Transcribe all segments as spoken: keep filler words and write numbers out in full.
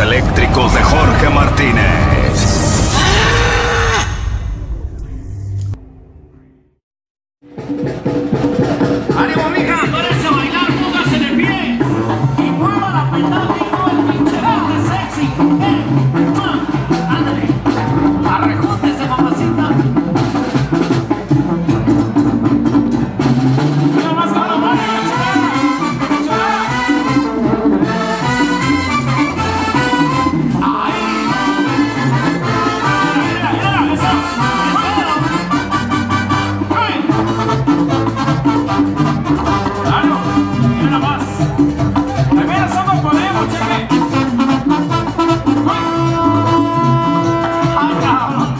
eléctricos de Jorge Martínez. ¡Ánimo, mija! ¡Parece bailar! ¡Póngase de pie! ¡Y mueva la petada y mueva el pinche bote sexy! ¡Eh! ¡Ah! ¡Ándale! ¡Arrejúntese, mamacita! ¡Mira más con la mano! ¡Chulada! ¡Ay! ¡Mira, mira, mira! ¡Eso! ¡Ay! ¡Claro! ¡Mira más! ¡De veras somos podemos, cheque! ¡Ay! ¡Ay, cabrón!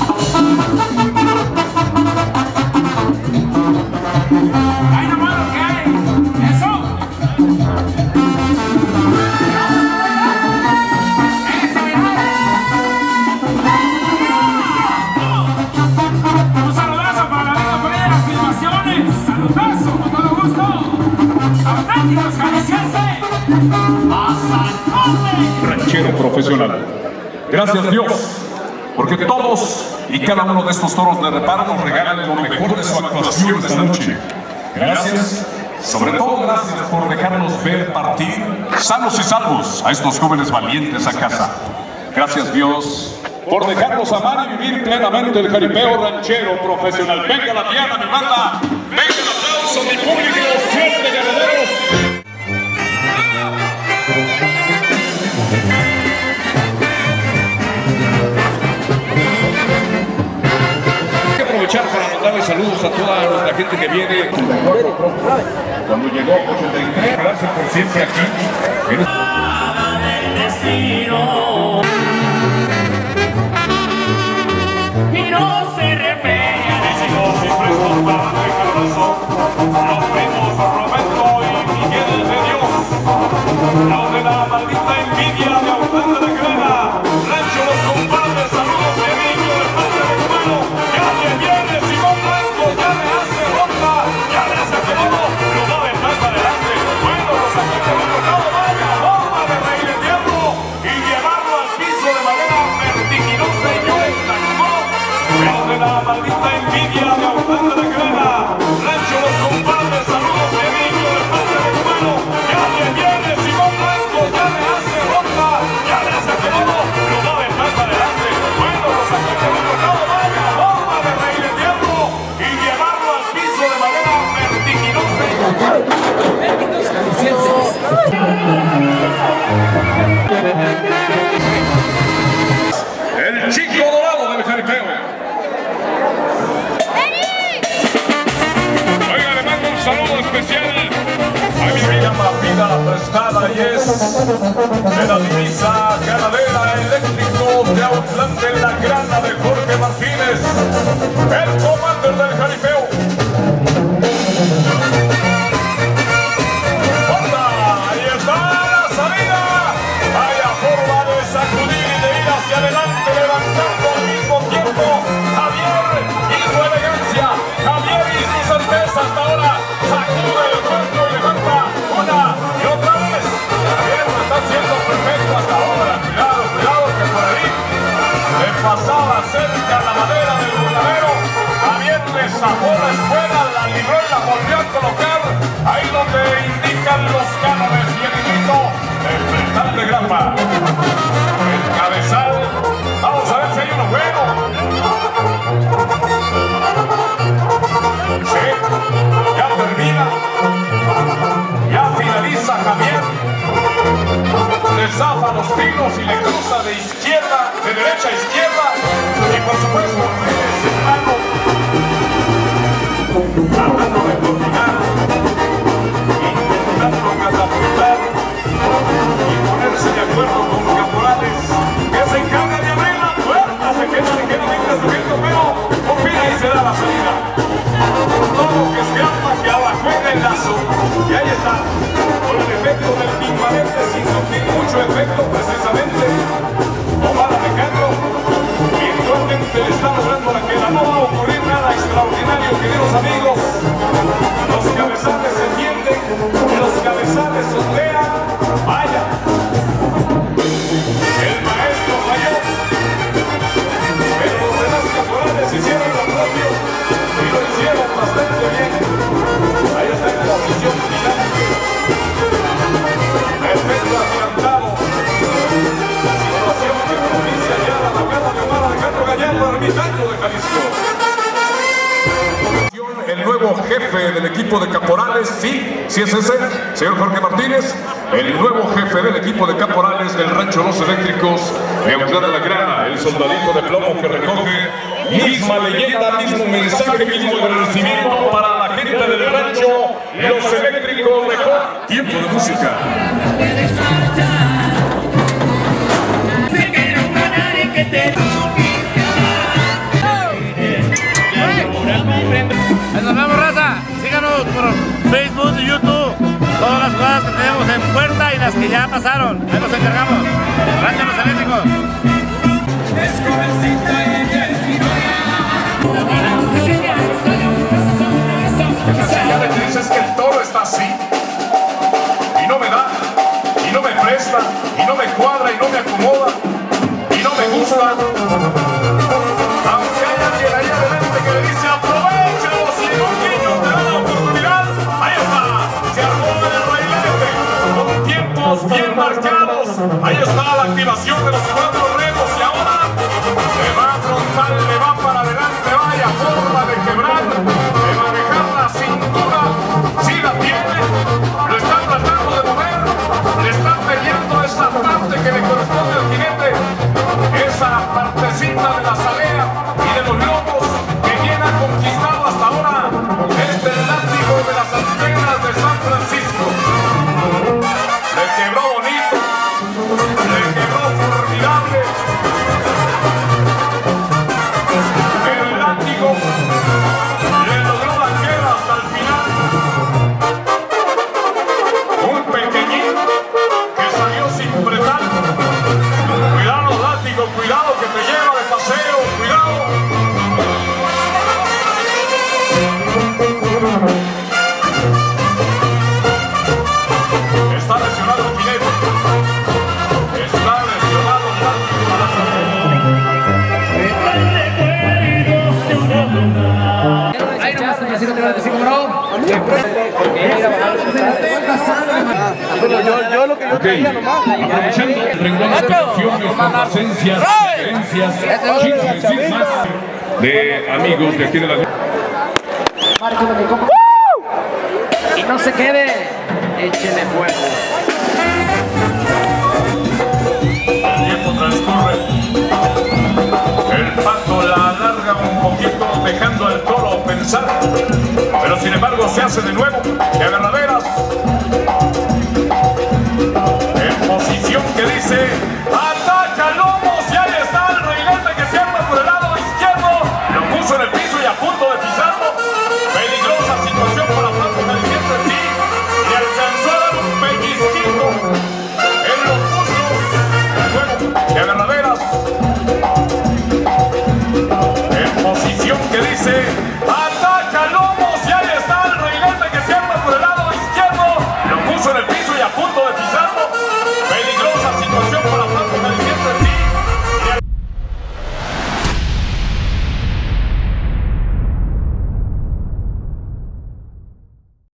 ¡Ay, nomás lo que hay! ¡Eso! ¡Eso, un saludazo para la amiga por ahí de las filmaciones. Saludazo, con todo gusto. Auténticos jaliscienses. ¡Hasta Ranchero profesional. Gracias Dios, porque todos y cada uno de estos toros de reparo nos regalan lo mejor de su actuación esta noche. Gracias, sobre todo gracias por dejarnos ver partir sanos y salvos a estos jóvenes valientes a casa. Gracias Dios por dejarnos amar y vivir plenamente el jaripeo ranchero profesional. Venga la diana, mi banda, venga el aplauso, mi público, siete guerreros. Hay que aprovechar para mandarle saludos a toda nuestra gente que viene. Cuando llegó ochenta y tres, gracias por siempre aquí. del destino. Y no se refiere a ese Los impresos para Ricardo, los primos Roberto y Miguel de Dios, los de la maldita envidia de Autlán de la Grana, Rancho Los Compadres, saludos de niño de padre de hermano, ya le viene Simón Blanco, ya le hace ronda, ya le hace acomodo, lo va a dejar para adelante, bueno, los aquí se han tocado, vaya forma de reiretearlo y llevarlo al piso de manera vertiginosa y violenta, los de la maldita envidia de Autlán de la Grana, Rancho Los Compadres, saludos de niño de padre de hermano, ya le viene Simón Blanco, ya le hace ronda, ya le hace acomodo, lo va a dejar para adelante, bueno, los aquí se han tocado, vaya forma de reiretearlo y llevarlo al piso de manera vertiginosa y el chico dorado del jaripeo. Oiga, le mando un saludo especial a mi amiga Mafida la Prestada y es de la divisa ganadera eléctrico de Autlán de la Grana de Jorge Martínez, el commander del jaripeo. Ahí está la salida. Vaya forma de sacudir y de ir hacia adelante, levantando al mismo tiempo. Javier y su elegancia. Javier y su certeza hasta ahora. Sacude el cuerpo y levanta una y otra vez. Javier lo está haciendo perfecto hasta ahora. Cuidado, cuidado que por ahí le pasaba cerca la madera del burladero. Javier le zafó la espuela, la libró y la volvió a colocar ahí donde indican los cánones y el grito del metal de grapa. El cabezal, vamos a ver si hay uno bueno. Sí, ya termina, ya finaliza Javier, le zafa los pinos y le cruza de izquierda, de derecha a izquierda y por supuesto ese plano tratando de coordinar, intentando catapultar y ponerse de acuerdo con caporales que se encargan de abrir la puerta, se queda ligeramente subiendo, pero por fin ahí se da la salida. Todo que se arma que abajo en el lazo y ahí está, con el efecto del imponente sin sufrir mucho efecto precisamente. Omar Alejandro virtualmente le está logrando la queda, no va a ocurrir nada extraordinario, queridos amigos. Los cabezales se entienden, los cabezales sondean, vaya. Ermitaño de Jalisco. El nuevo jefe del equipo de caporales, sí, sí es ese, señor Jorge Martínez, el nuevo jefe del equipo de caporales del Rancho Los Eléctricos de Autlán de la Grana, el soldadito de plomo que recoge misma leyenda, mismo mensaje, mismo agradecimiento para la gente del Rancho Los Eléctricos. Mejor tiempo de música. Nos vemos, raza. Síganos por Facebook y YouTube. Todas las jugadas que tenemos en puerta y las que ya pasaron. Ahí nos encargamos. Rancho Los Eléctricos. Es que el toro está así y no me da, y no me presta, y no me cuadra, y no me acomoda, y no me gusta. Aunque hay alguien ahí adelante que le dice aprovechalo, si un niño te da la oportunidad, ahí está, se armó el bailete, con tiempos bien marcados, ahí está la activación de los cuatro remos y ahora le va a frontal, le va para adelante, vaya forma de quebrar, de manejar la cintura, si la tiene, lo están tratando de mover, le están peleando esa parte que le corresponde al jinete, esa partecita de la salea y de los lomos que bien ha conquistado hasta ahora este látigo de las antenas de San Francisco. Le quebró bonito, le quebró formidable. El látigo le logró la queda hasta el final. Un pequeñín que salió sin pretal. Cuidado, látigo, cuidado que te lleva de paseo, cuidado. Está lesionado el jinete. Está lesionado el Ahí nomás, así no te voy a decir, ¿cómo no? Yo, yo lo que yo quería nomás. Aprovechando el renglón de bendiciones, complacencias, creencias, chismes, chismas de amigos de aquí de la... Y no se quede, échele fuego. El tiempo transcurre. El pato la alarga un poquito, dejando al toro pensar. Pero sin embargo se hace de nuevo.